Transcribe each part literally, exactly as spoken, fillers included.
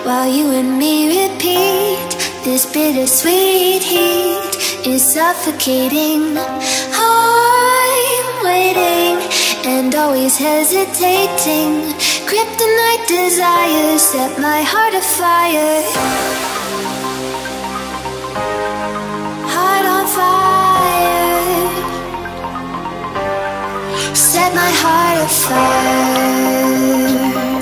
while you and me repeat. This bittersweet heat is suffocating. I'm waiting and always hesitating. Kryptonite desires set my heart afire. Heart on fire. Set my heart afire.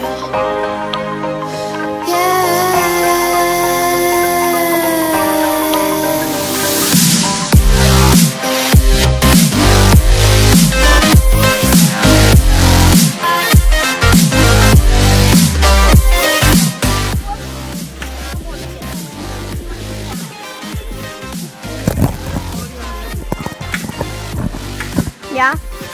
Yeah.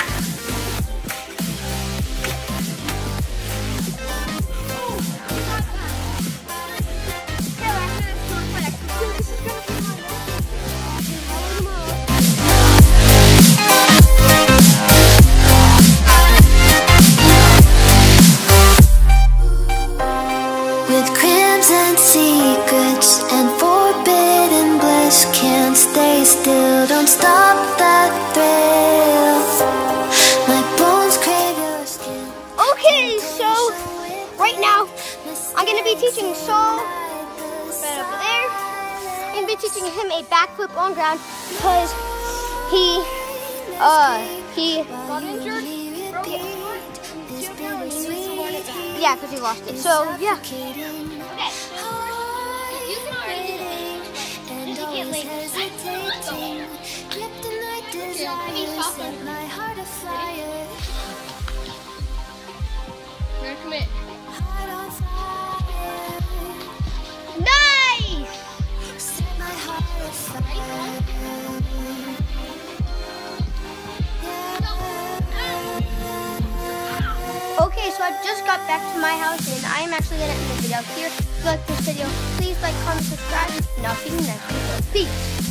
With crimson secrets and forbidden bliss, can't stay still, don't stop that thrill. My bones crave your skin. Okay, so right now I'm gonna be teaching Saul right over there. I'm gonna be teaching him a backflip on ground because he uh he got injured. Yeah, because he lost it. So yeah. Okay. You can already do it. Just you can't lay Here, commit. Nice! Okay, so I just got back to my house and I am actually going to end the video here. If you like this video, please like, comment, subscribe, and I'll see you next video. Peace!